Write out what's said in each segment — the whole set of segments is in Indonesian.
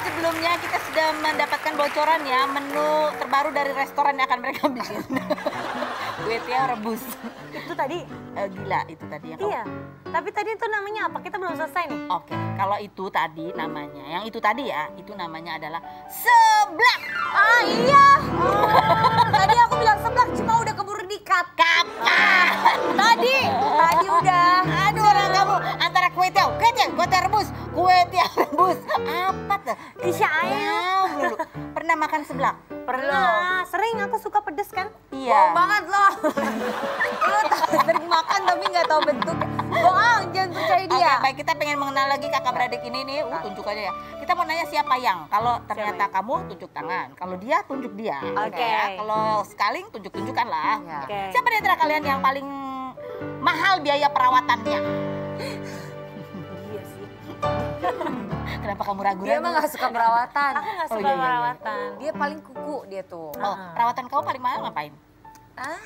sebelumnya kita sudah mendapatkan bocoran ya menu terbaru dari restoran yang akan mereka bikin. Kue tiaw rebus. Itu tadi? Gila itu tadi ya. Iya. Tapi tadi itu namanya apa? Kita belum selesai nih. Oke, kalau itu tadi namanya, yang itu tadi ya, itu namanya adalah seblak. Ah iya. Tadi aku bilang seblak, cuma udah keburu di-cut. Kapan? Tadi udah. Aduh orang kamu antara kue tiaw rebus, kue tiaw rebus. Apa tuh? Isya ayam. Dulu. Pernah makan seblak? Pernah. Sering, aku suka pedes kan? Iya. Bohong banget loh. Lu sering makan tapi nggak tahu bentuk. Bohong, jangan percaya dia. Oke, baik, kita pengen mengenal lagi kakak beradik ini nih. Tunjuk aja ya. Kita mau nanya siapa yang. Kalau ternyata kamu tunjuk tangan, kalau dia tunjuk dia. Oke. Ya. Kalau sekaling tunjuk-tunjukan lah. Ya. Oke. Siapa di antara kalian yang paling mahal biaya perawatannya? Iya sih. Kenapa kamu ragu-ragu? Dia mah nggak suka perawatan. Aku nggak Oh, suka iya, iya, iya. perawatan. Dia paling kuku dia tuh. Oh, perawatan kamu paling mahal ngapain? Ah?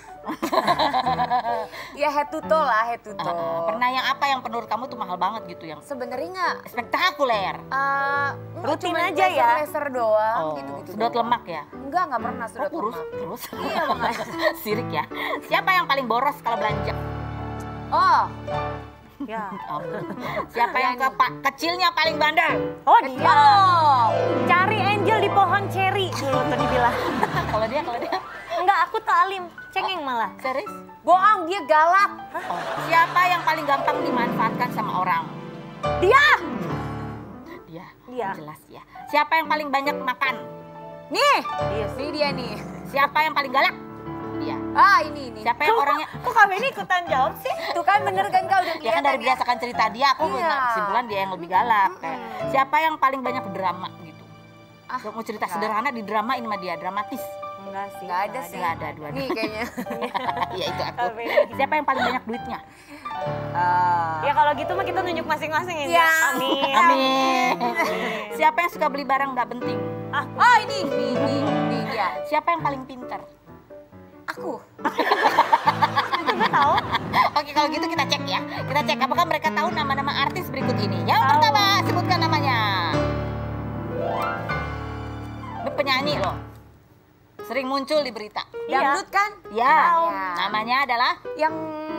Ya head to toe lah, head to toe. Pernah yang apa yang menurut kamu tuh mahal banget gitu yang Sebenarnya nggak. spektakuler? Rutin Cuma aja ya? laser doang, Oh, gitu-gitu. sedot doang. lemak ya? Nggak pernah sedot Kurus lemak. terus. Iya, makanya. Sirik ya. Siapa yang paling boros kalau belanja? Oh, Ya. Oh. Siapa yang kecilnya paling bandel? Oh dia. oh. Cari angel di pohon ceri dulu tuh dibilang. Kalau dia Enggak, aku tuh alim. Cengeng malah. serius? Bohong, dia galak. Oh. Siapa yang paling gampang dimanfaatkan sama orang? Dia. Dia. Jelas ya. Siapa yang paling banyak makan? Nih, Iya ini dia nih. Siapa yang paling galak? Dia. Ah, ini. Siapa yang orangnya? Kok kami ini ikutan jawab sih? Tuh kan bener kan kau udah Ya kan kelihatan dari ya? berdasarkan cerita dia, aku Iya. kesimpulan dia yang lebih galak. Kayak, siapa yang paling banyak drama gitu? Ah, Mau cerita enggak. sederhana didramain sama dia, dramatis. Enggak sih. Nggak ada sih. Nggak ada dua-dua. Nih kayaknya. Iya itu aku. Kalau ini. Siapa yang paling banyak duitnya? Ya kalau gitu mah kita nunjuk masing-masing ya. Ya. Amin. Amin. Siapa yang suka beli barang nggak penting? Oh, ini dia. Siapa yang paling pintar? Aku. Itu gue tahu. Oke kalau gitu kita cek ya. Kita cek apakah mereka tahu nama-nama artis berikut ini. Yang Tahu. pertama sebutkan namanya. Ini penyanyi loh. Sering muncul di berita. Iya. Dangdut kan? Ya, Tahu. namanya adalah. Yang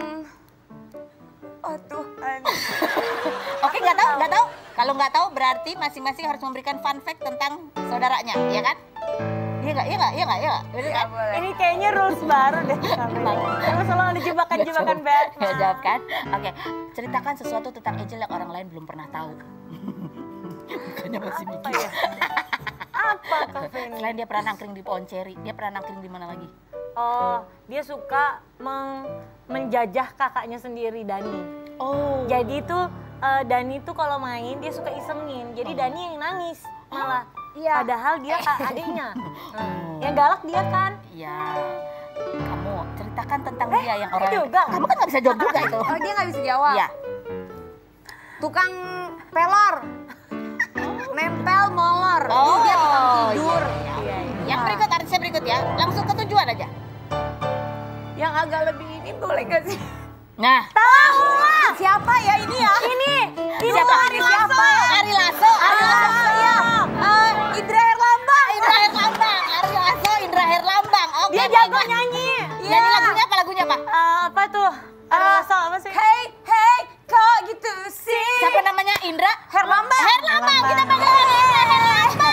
oh Tuhan. Oke nggak tahu. Kalau nggak tahu berarti masing-masing harus memberikan fun fact tentang saudaranya, ya kan? Iya nggak? Bener kan? boleh. Ini kayaknya rules baru deh. Emang selalu ada jebakan-jebakan Batman. Ya jawab kan? Oke, ceritakan sesuatu tentang Angel yang orang lain belum pernah tahu. Bukannya masih mikir. ya? Apa tuh Vin? Selain dia pernah nangkring di pohon ceri, dia pernah nangkring di mana lagi? Oh, dia suka menjajah kakaknya sendiri, Dani. Oh. Jadi tuh Dani tuh kalau main dia suka isengin. Jadi Dani yang nangis malah. Iya. Padahal dia adiknya. Yang galak dia kan. Iya. Kamu ceritakan tentang dia yang orang. juga. Kamu kan nggak bisa jawab juga itu. Oh, dia nggak bisa jawab. Iya. Tukang pelor. Nempel molor. Oh, Dia tukang tidur. iya. Yang berikut artisnya berikut ya. Langsung ke tujuan aja. Yang agak lebih ini boleh nggak sih? Nah, Tahu lah. Siapa ya ini ya? Ini siapa? Ari Lasso. Ari Lasso. Iya. Indra Herlambang. Indra Herlambang. Ari Lasso, Indra Herlambang. Oke. Dia jago nyanyi. Nyanyi lagunya apa? Lagunya apa? Apa tuh? Ari Lasso apa sih? Hey, kok gitu sih? Siapa namanya? Indra Herlambang. Herlambang. Kita panggil Indra Herlambang.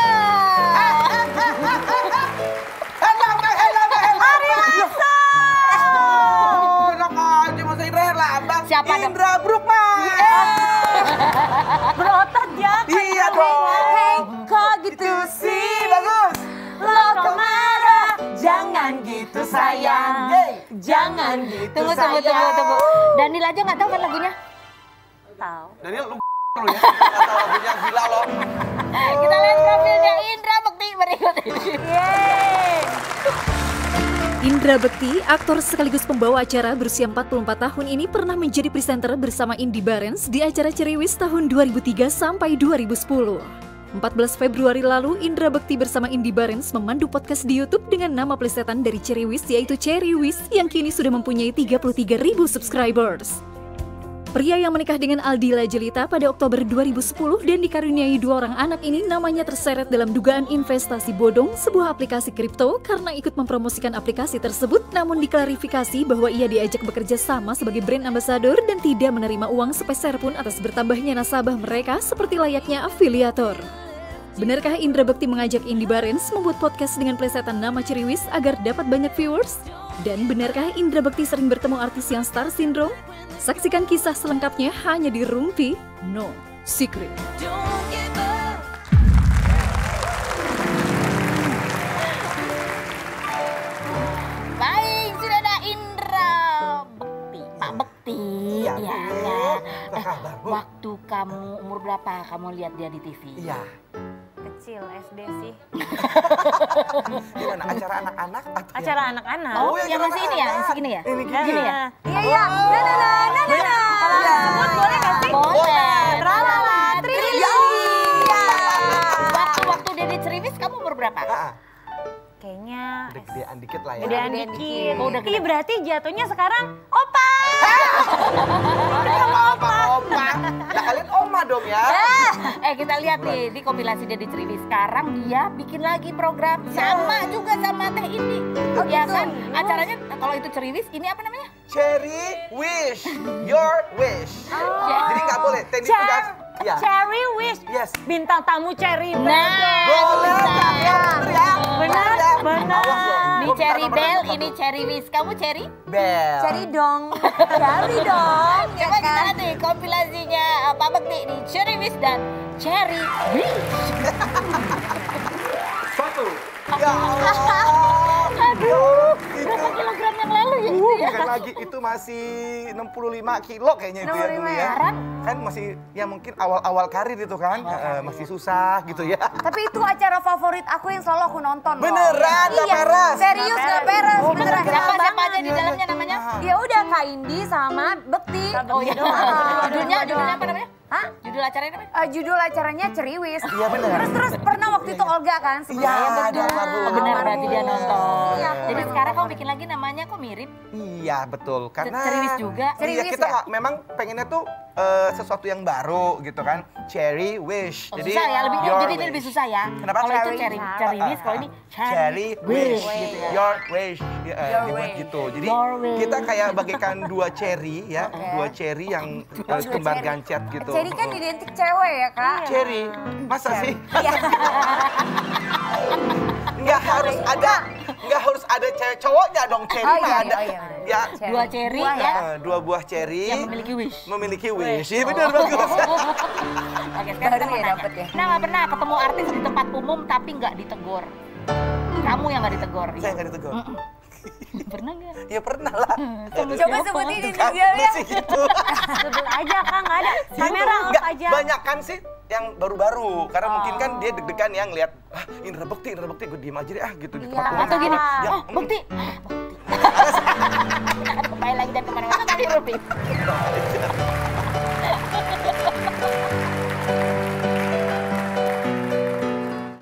Ari Lasso. Enak aja masa Indra Herlambang. Siapa dong? Indra Bruggman. Berotot ya. Iya dong. Hey, kok gitu sih? Bagus. Lo kok marah? Jangan gitu sayang. Jangan gitu Tunggu. Daniel aja nggak tahu kan lagunya? Tahu. Daniel lu lu ya. Kata lagunya gila lo. Kita lihat profilnya Indra Bekti berikut ini. Yeay. Indra Bekti, aktor sekaligus pembawa acara berusia 44 tahun ini pernah menjadi presenter bersama Indy Barens di acara Ceriwis tahun 2003 sampai 2010. 14 Februari lalu, Indra Bekti bersama Indy Barens memandu podcast di YouTube dengan nama plesetan dari Ceriwis yaitu Ceriwis yang kini sudah mempunyai 33.000 subscribers. Pria yang menikah dengan Aldila Jelita pada Oktober 2010 dan dikaruniai 2 orang anak ini namanya terseret dalam dugaan investasi bodong sebuah aplikasi kripto karena ikut mempromosikan aplikasi tersebut, namun diklarifikasi bahwa ia diajak bekerja sama sebagai brand ambassador dan tidak menerima uang sepeser pun atas bertambahnya nasabah mereka seperti layaknya afiliator. Benarkah Indra Bekti mengajak Indy Barens membuat podcast dengan plesetan nama Ceriwis agar dapat banyak viewers? Dan benarkah Indra Bekti sering bertemu artis yang star syndrome? Saksikan kisah selengkapnya hanya di Rumpi No Secret. Baik, sudah ada Indra Bekti. Pak Bekti. Iya, Ya. apa kabar, Bu? Waktu kamu umur berapa kamu lihat dia di TV? Iya. Kecil SD sih. Gimana? Acara anak-anak atau Acara anak-anak. Oh, Oh, yang yang masih ini ya? anak-anak. Segini ya? Ini Gini ya? Iya, iya. Kalau sebut boleh nggak sih? Boleh. Tralala, Waktu dia di Ceriwis kamu umur berapa? Ah, Kayaknya gede-gedean dikit lah ya. gedean Gedean dikit. dikit. Oh, udah gede. Ih, berarti jatuhnya sekarang opa. Opa. Nah, kalian oma dong ya. Kita lihat nih di kompilasi dia di Ceriwis. Sekarang dia bikin lagi program sama juga sama Teh Indi. Ya kan? Acaranya kalau itu Ceriwis, ini apa namanya? Cherry Wish, your wish. Jadi nggak boleh. Tenis udah. Ya. Cherry Wish. Yes. Bintang tamu Cherry. Nah, Boleh. bisa. Ya. Benar, Ya. benar. Awas loh. Ini Gua Cherry minta Bell, nomor ini satu. Cherry Wish. Kamu Cherry? Bell. Cari dong. Cari dong. Ya Coba kita kan? lihat nih kompilasinya Pak Bekti nih, Cherry Wish dan Cherry Wish. Satu. Ya Allah. Aduh, Itu. berapa kilogram yang lalu ya itu ya? Bukan lagi, itu masih 65 kilo kayaknya itu ya 65 dulu ya. ya? Kan masih, ya mungkin awal-awal karir itu kan, masih susah gitu ya. Tapi itu acara favorit aku yang selalu aku nonton loh. Beneran, gak Iya, peres. serius gak peres, Oh, beneran. Siapa aja di dalamnya namanya? Ya udah Kak Indi sama Bekti. Oh iya. Judulnya apa namanya? Hah? Judul acaranya namanya? Judul acaranya Ceriwis. Iya, bener. Terus pernah waktu itu Olga kan? Iya, sebenarnya ada almarhum. Oh, benar berarti dia nonton. Iya, aku Jadi baru sekarang kamu nonton. bikin lagi namanya kok mirip? Iya, betul. Karena Ceriwis juga. Iya, Ceriwis kita ya? nggak- memang pengennya tuh sesuatu yang baru gitu kan. Cherry Wish. Oh, susah ya, your jadi ini wish. lebih susah ya. Kenapa? Kalau itu Cherry? Cherry Wish, kalau ini Cherry Wish, gitu ya. your wish, dibuat gitu. Jadi Your wish. kita kayak bagaikan dua cherry ya, dua cherry yang kembar gancet gitu. Cherry kan identik cewek ya Kak? Cherry, masa sih? Iya. Nggak harus ada cewek cowoknya dong, cherry Oh, mah iya, ada. oh, iya, bener. Ya, Dua cherry Buah ya. dua buah cherry Yang memiliki wish. memiliki wish. Iya benar bagus. Oke, sekarang Baru kita mau ya nanya. dapet ya. Nah, nggak pernah ketemu artis di tempat umum tapi nggak ditegur. Kamu yang nggak ditegur. Saya nggak ditegur. Pernah nggak? Ya pernah lah. Coba sebutin Itu ini kan, dia ya. mesti gitu. Sebel aja Kak, nggak ada. Kamera off Nggak, aja. banyak kan sih yang baru-baru. Karena mungkin kan dia deg-degan yang lihat, Indra Bekti, gue diem aja deh gitu di tempat umum. Atau gini, Ya, Bekti. Kembali lagi dan kemana-mana tadi Rupi.